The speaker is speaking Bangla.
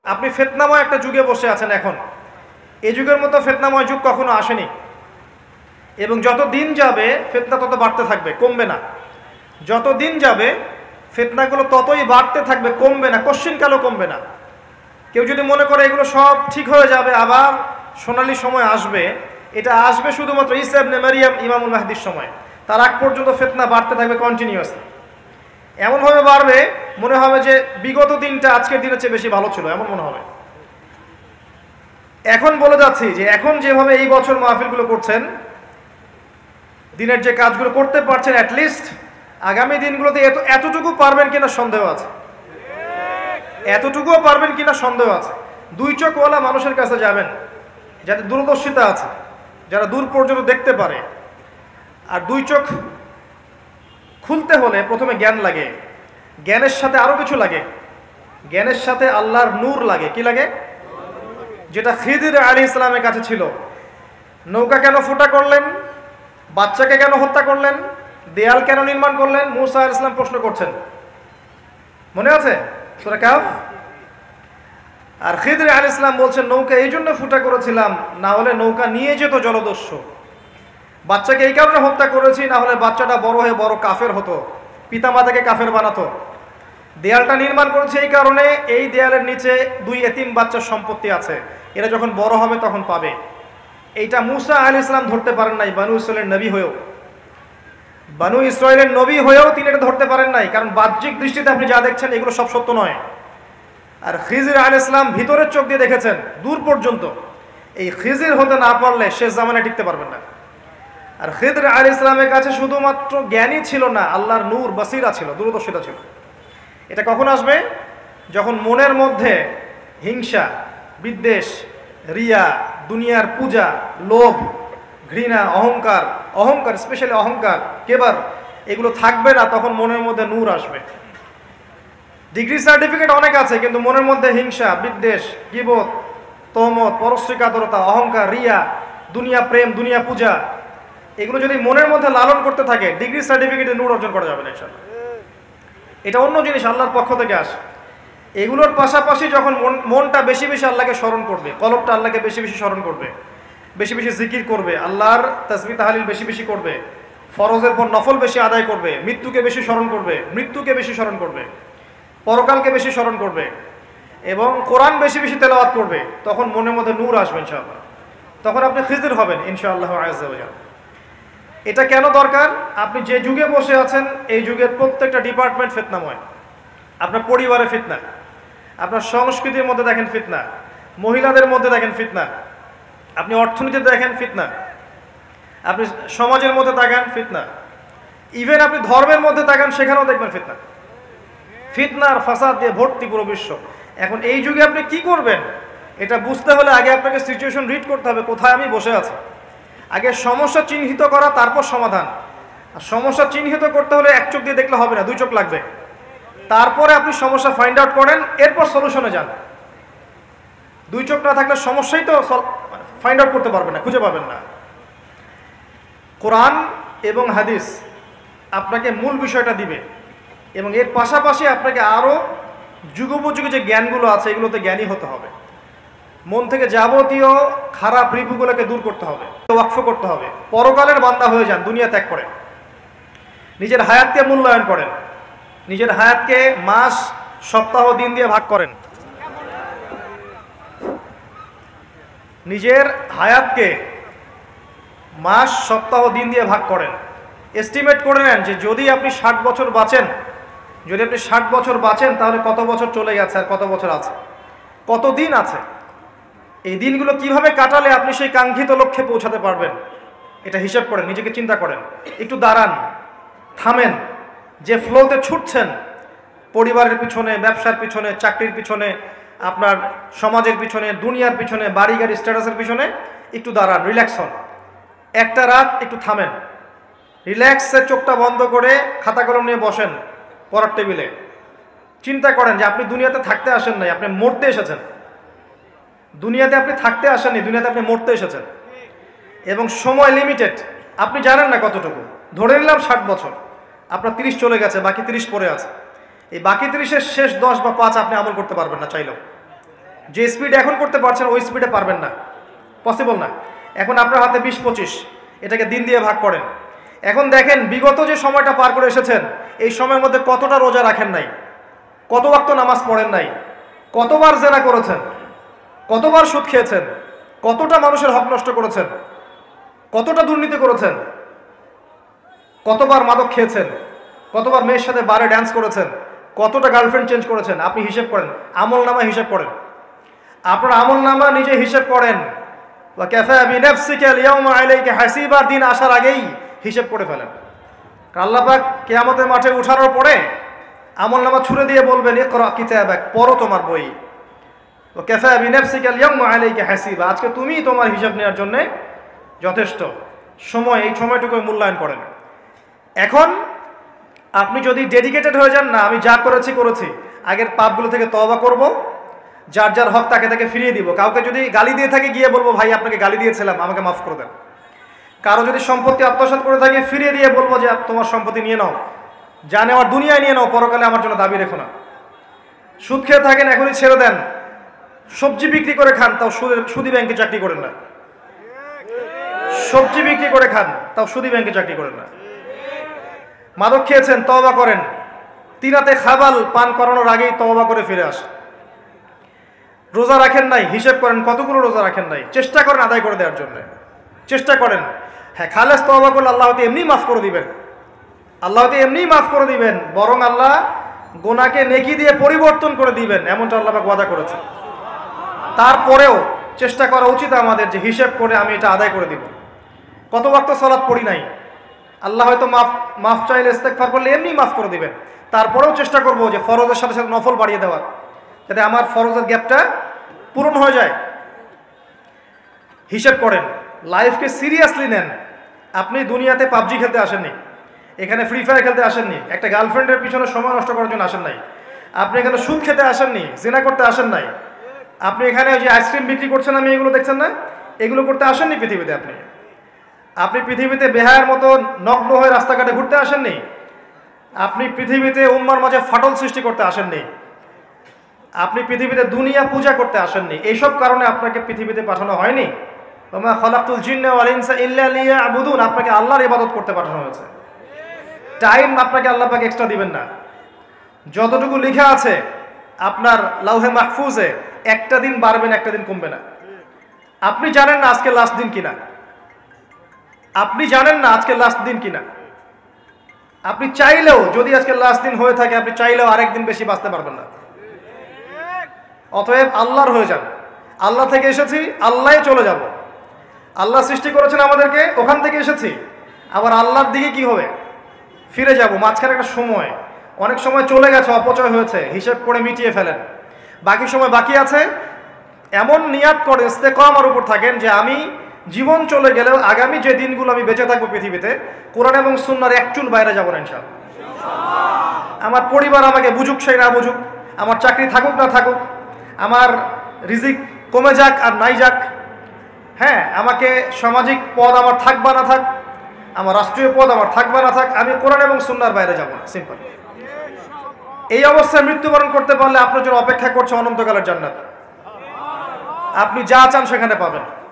আপনি ফিতনাময় একটা যুগে বসে আছেন এখন। এই যুগের মতো ফিতনাময় যুগ কখনো আসেনি, এবং যত দিন যাবে ফিতনা তত বাড়তে থাকবে, কমবে না। যত দিন যাবে ফিতনাগুলো ততই বাড়তে থাকবে, কমবে না, কোশ্চিনকালও কমবে না। কেউ যদি মনে করে এগুলো সব ঠিক হয়ে যাবে, আবার সোনালী সময় আসবে, এটা আসবে শুধুমাত্র ঈসা ইবনে মারইয়াম ইমামুল মাহদির সময়। তার আগ পর্যন্ত ফিতনা বাড়তে থাকবে কন্টিনিউয়াসলি। এমনভাবে বাড়বে মনে হবে যে বিগত দিনটা আজকের দিনের চেয়ে বেশি ভালো ছিল, এমন মনে হবে। এখন বলে যাচ্ছি যে এখন যেভাবে এই বছর মাহফিলগুলো করছেন, দিনের যে কাজগুলো করতে পারছেন, অ্যাটলিস্ট আগামী দিনগুলোতে এতটুকু পারবেন কিনা সন্দেহ আছে, এতটুকুও পারবেন কিনা সন্দেহ আছে। দুই চোখওয়ালা মানুষের কাছে যাবেন, যাদের দূরদর্শিতা আছে, যারা দূর পর্যন্ত দেখতে পারে। আর দুই চোখ খুলতে হলে প্রথমে জ্ঞান লাগে, জ্ঞানের সাথে আরো কিছু লাগে, জ্ঞানের সাথে আল্লাহর নূর লাগে। কি লাগে? যেটা খিদির আলাইহিস সালামের কাছে ছিল। নৌকা কেন ফুটা করলেন, বাচ্চাকে কেন হত্যা করলেন, দেয়াল কেন নির্মাণ করলেন, মুসা আলাইহিস সালাম প্রশ্ন করছেন, মনে আছে সূরা কাহফ? আর খিদির আলাইহিস সালাম বলছেন, নৌকা এই জন্য ফুটা করেছিলাম, না হলে নৌকা নিয়ে যেত জলদস্যু। বাচ্চাকে এই কারণে হত্যা করেছি, না হলে বাচ্চাটা বড় হয়ে বড় কাফের হতো, পিতামাতাকে কাফের বানাতো। দেয়ালটা নির্মাণ করেছে এই কারণে, এই দেয়ালের নিচে দুই এতিম বাচ্চার সম্পত্তি আছে, এরা যখন বড় হবে তখন পাবে। এইটা মুসা আলাইহিস সালাম ধরতে পারেন নাই, বানু ইসরাইলের নবী হয়েও। বানু ইসরাইলের নবী হয়েও তিনি এটা ধরতে পারেন নাই, কারণ বাহ্যিক দৃষ্টিতে আপনি যা দেখছেন এগুলো সব সত্য নয়। আর খিজির আলাইহিস সালাম ভিতরের চোখ দিয়ে দেখেছেন দূর পর্যন্ত। এই খিজির হতে না পারলে শেষ জামানায় টিকতে পারবেন না। আর খিদির আলাইহিস সালামের কাছে শুধুমাত্র জ্ঞানই ছিল না, আল্লাহর নূর, বাসিরা ছিল, দূরদর্শিতা ছিল। এটা কখন আসবে? যখন মনের মধ্যে হিংসা, বিদ্বেষ, রিয়া, দুনিয়ার পূজা, লোভ, ঘৃণা, অহংকার, অহংকার স্পেশালি অহংকার, কেবার, এগুলো থাকবে না। তখন মনের মধ্যে নূর আসবে। ডিগ্রি সার্টিফিকেট অনেক আছে, কিন্তু মনের মধ্যে হিংসা, বিদ্বেষ, গীবত, তহমত, পরশ্রীকাতরতা, অহংকার, রিয়া, দুনিয়া প্রেম, দুনিয়া পূজা, এগুলো যদি মনের মধ্যে লালন করতে থাকে, ডিগ্রি সার্টিফিকেটে নূর অর্জন করা যাবে না ইনশাআল্লাহ। এটা অন্য জিনিস, আল্লাহর পক্ষ থেকে আসে। এগুলোর পাশাপাশি যখন মনটা বেশি বেশি আল্লাহকে স্মরণ করবে, কলবটা আল্লাহকে বেশি বেশি স্মরণ করবে, বেশি বেশি জিকির করবে, আল্লাহর তাসবিহ তাহলিল বেশি বেশি করবে, ফরজের পর নফল বেশি আদায় করবে, মৃত্যুকে বেশি স্মরণ করবে, মৃত্যুকে বেশি স্মরণ করবে, পরকালকে বেশি স্মরণ করবে, এবং কোরআন বেশি বেশি তেলাওয়াত করবে, তখন মনের মধ্যে নূর আসবে ইনশাআল্লাহ। তখন আপনি খিজির হবেন ইনশাআল্লাহ আযজা ওয়া জাল। এটা কেন দরকার? আপনি যে যুগে বসে আছেন, এই যুগের প্রত্যেকটা ডিপার্টমেন্ট ফিতনাময়। আপনার পরিবারে ফিতনা, আপনার সংস্কৃতির মধ্যে দেখেন ফিতনা, মহিলাদের মধ্যে দেখেন ফিতনা, আপনি অর্থনীতিতে দেখেন ফিতনা, আপনি সমাজের মধ্যে তাকান ফিতনা, ইভেন আপনি ধর্মের মধ্যে তাকান, সেখানেও দেখবেন ফিতনা। ফিতনার ফাসাদ দিয়ে ভর্তি পুরো বিশ্ব। এখন এই যুগে আপনি কি করবেন এটা বুঝতে হলে আগে আপনাকে সিচুয়েশন রিড করতে হবে, কোথায় আমি বসে আছি। আগে সমস্যা চিহ্নিত করা, তারপর সমাধান। আর সমস্যা চিহ্নিত করতে হলে এক চোখ দিয়ে দেখলে হবে না, দুই চোখ লাগবে। তারপরে আপনি সমস্যা ফাইন্ড আউট করেন, এরপর সলিউশনে যান। দুই চোখ না থাকলে সমস্যাই তো ফাইন্ড আউট করতে পারবেন না, খুঁজে পাবেন না। কোরআন এবং হাদিস আপনাকে মূল বিষয়টা দিবে, এবং এর পাশাপাশি আপনাকে আরও যুগোপযোগী যে জ্ঞানগুলো আছে এগুলোতে জ্ঞানী হতে হবে। মন থেকে যাবতীয় খারাপ রিপুগুলোকে দূর করতে হবে, ওয়াকফ করতে হবে। পরকালের বান্দা হয়ে যান, দুনিয়া ত্যাগ করেন, নিজের হায়াতকে মূল্যায়ন করেন, নিজের হায়াতকে মাস, সপ্তাহ, দিন দিয়ে ভাগ করেন। নিজের হায়াতকে মাস, সপ্তাহ, দিন দিয়ে ভাগ করেন। এস্টিমেট করে নেন যে যদি আপনি 60 বছর বাঁচেন, যদি আপনি 60 বছর বাঁচেন, তাহলে কত বছর চলে গেছে আর কত বছর আছে, কত দিন আছে। এই দিনগুলো কিভাবে কাটালে আপনি সেই কাঙ্ক্ষিত লক্ষ্যে পৌঁছাতে পারবেন, এটা হিসাব করেন, নিজেকে চিন্তা করেন। একটু দাঁড়ান, থামেন। যে ফ্লোতে ছুটছেন, পরিবারের পিছনে, ব্যবসার পিছনে, চাকরির পিছনে, আপনার সমাজের পিছনে, দুনিয়ার পিছনে, বাড়ি গাড়ি স্ট্যাটাসের পিছনে, একটু দাঁড়ান, রিল্যাক্স হন। একটা রাত একটু থামেন, রিল্যাক্সে চোখটা বন্ধ করে খাতা কলম নিয়ে বসেন পড়ার টেবিলে। চিন্তা করেন যে আপনি দুনিয়াতে থাকতে আসেন নাই, আপনি মরতে এসেছেন। দুনিয়াতে আপনি থাকতে আসেননি, দুনিয়াতে আপনি মরতে এসেছেন। এবং সময় লিমিটেড, আপনি জানেন না কতটুকু। ধরে নিলাম 60 বছর, আপনার 30 চলে গেছে, বাকি 30 পড়ে আছে। এই বাকি 30-এর শেষ 10 বা 5 আপনি আমল করতে পারবেন না চাইলেও। যে স্পিড এখন করতে পারছেন ওই স্পিডে পারবেন না, পসিবল না। এখন আপনার হাতে 20-25, এটাকে দিন দিয়ে ভাগ করেন। এখন দেখেন বিগত যে সময়টা পার করে এসেছেন এই সময়ের মধ্যে কতটা রোজা রাখেন নাই, কত ওয়াক্ত নামাজ পড়েন নাই, কতবার জেনা করেছেন, কতবার সুদ খেয়েছেন, কতটা মানুষের হক নষ্ট করেছেন, কতটা দুর্নীতি করেছেন, কতবার মাদক খেয়েছেন, কতবার মেয়ের সাথে বারে ড্যান্স করেছেন, কতটা গার্লফ্রেন্ড চেঞ্জ করেছেন। আপনি হিসেব করেন, আমল নামা হিসেব করেন, আপনার আমল নামা নিজে হিসেব করেন। ওয়া কাফা বিনাফসিকা আল-ইয়াওমা আলাইকা হাসিবা, দিন আসার আগেই হিসেব করে ফেলেন। আল্লাহ পাক কিয়ামতের মাঠে উঠানোর পরে আমল নামা ছুড়ে দিয়ে বলবেন ইকরা কিতাবাক, পড়ো তোমার বই। ওয়া কাফা বিনাফসিকা আল-ইয়াওমা আলাইকা হাসিবা, আজকে তুমি তোমার হিসাব নেওয়ার জন্য যথেষ্ট। সময়, এই সময়টুকু মূল্যায়ন করেন। এখন আপনি যদি ডেডিকেটেড হয়ে যান, না আমি যা করেছি করেছি, আগের পাপগুলো থেকে তওবা করব, যার যার হক তাকে তাকে ফিরিয়ে দিব। কাউকে যদি গালি দিয়ে থাকে গিয়ে বলবো ভাই আপনাকে গালি দিয়েছিলাম, আমাকে মাফ করে দেন। কারো যদি সম্পত্তি আত্মসাৎ করে থাকে ফিরিয়ে দিয়ে বলবো যে তোমার সম্পত্তি নিয়ে নাও, যা নেওয়ার দুনিয়ায় নিয়ে নাও, পরকালে আমার জন্য দাবি রেখো না। সুদ খেয়ে থাকেন এখনই ছেড়ে দেন। সবজি বিক্রি করে খান, তাও সুদি ব্যাংকে চাকরি করেন না। সবজি বিক্রি করে খান, তাও সুদি ব্যাংকে চাকরি করেন না। মাদক খেয়েছেন, তওবা করেন। তিনাতে খাবাল পান করানোর আগেই তওবা করে ফিরে আসেন। রোজা রাখেন নাই, হিসেব করেন কতগুলো রোজা রাখেন নাই, চেষ্টা করেন আদায় করে দেওয়ার জন্য, চেষ্টা করেন। হ্যাঁ, খালেস তওবা করলে আল্লাহ হয়তো এমনি মাফ করে দিবেন, আল্লাহ হয়তো এমনি মাফ করে দিবেন, বরং আল্লাহ গোনাকে নেকি দিয়ে পরিবর্তন করে দিবেন, এমনটা আল্লাহ পাক ওয়াদা করেছে। তারপরেও চেষ্টা করা উচিত আমাদের যে হিসেব করে আমি এটা আদায় করে দিব। কত ওয়াক্ত সালাত পড়ি নাই, আল্লাহ হয়তো মাফ চাইলে ইস্তেগফার করলে এমনি মাফ করে দিবেন। তারপরেও চেষ্টা করব যে ফরজের সাথে সাথে নফল বাড়িয়ে দেওয়ার, যাতে আমার ফরজের গ্যাপটা পূরণ হয়ে যায়। হিসেব করেন, লাইফকে সিরিয়াসলি নেন। আপনি দুনিয়াতে পাবজি খেলতে আসেননি, এখানে ফ্রি ফায়ার খেলতে আসেননি, একটা গার্লফ্রেন্ডের পিছনে সময় নষ্ট করার জন্য আসেন নাই, আপনি এখানে সুদ খেতে আসেননি, জিনা করতে আসেন নাই, আপনি এখানে যে আইসক্রিম বিক্রি করছেন আমি এগুলো দেখছেন না, এগুলো করতে আসেননি পৃথিবীতে। আপনি পৃথিবীতে বেহায়ার মতো নগ্ন হয়ে রাস্তাঘাটে ঘুরতে আসেননি, আপনি পৃথিবীতে উম্মার মাঝে ফাটল সৃষ্টি করতে আসেননি, আপনি পৃথিবীতে দুনিয়া পূজা করতে আসেননি। এইসব কারণে আপনাকে পৃথিবীতে পাঠানো হয়নি। ওমা খালাকতুল জিন্না ওয়াল ইনসা ইল্লা লিয়াবুদুন, আপনাকে আল্লাহর ইবাদত করতে পাঠানো হয়েছে। টাইম আপনাকে আল্লাহ পাক এক্সট্রা দিবেন না। যতটুকু লেখা আছে আপনার লাউহে মাহফুজে, একটা দিন বাড়বেন একটা দিন কমবে না। আপনি জানেন না আজকে লাস্ট দিন কিনা, আপনি জানেন না আজকে লাস্ট দিন কিনা। আপনি চাইলেও, যদি আজকে লাস্ট দিন হয়ে থাকে, আপনি চাইলেও আরেকদিন বেশি বাঁচতে পারবেন না। অতএব আল্লাহর হয়ে যান। আল্লাহ থেকে এসেছি, আল্লাহই চলে যাব। আল্লাহ সৃষ্টি করেছেন আমাদেরকে, ওখান থেকে এসেছি, আবার আল্লাহর দিকে কি হবে, ফিরে যাব। মাঝখানে একটা সময়, অনেক সময় চলে গেছে, অপচয় হয়েছে, হিসেব করে মিটিয়ে ফেলেন। বাকি সময় বাকি আছে, এমন নিয়াত করে ইস্তেকামার উপর থাকেন যে আমি জীবন চলে গেলেও আগামী যে দিনগুলো আমি বেঁচে থাকবো পৃথিবীতে, কোরআন এবং সুন্নাহর এক চুল বাইরে যাব না ইনশাআল্লাহ। আমার পরিবার আমাকে বুঝুক সেই না বুঝুক, আমার চাকরি থাকুক না থাকুক, আমার রিজিক কমে যাক আর নাই যাক, হ্যাঁ, আমাকে সামাজিক পদ আমার থাক বা না থাক, আমার রাষ্ট্রীয় পদ আমার থাক বা না থাক, আমি কোরআন এবং সুন্নাহর বাইরে যাব না, সিম্পল। এই অবস্থায় মৃত্যুবরণ করতে পারলে আপনার জন্য অপেক্ষা করছে অনন্তকালের জান্নাত। আপনি যা চান সেখানে পাবেন।